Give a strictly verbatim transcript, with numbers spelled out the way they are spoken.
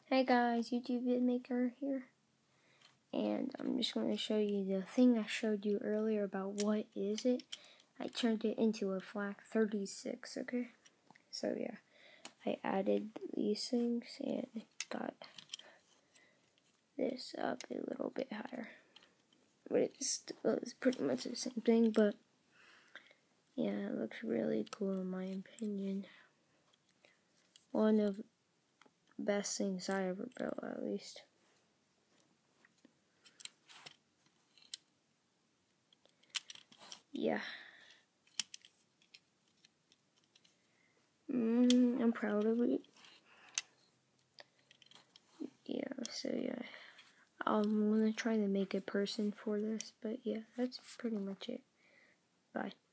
Hey guys, YouTube VidMaker here, and I'm just going to show you the thing I showed you earlier about what is it. I turned it into a flak thirty-six, okay? So yeah, I added these things and got this up a little bit higher. But it's, it's pretty much the same thing, but yeah, it looks really cool in my opinion. One of the best things I ever built, at least. Yeah. Mm, I'm proud of it. Yeah, so yeah. I'm gonna try to make a person for this, but yeah, that's pretty much it. Bye.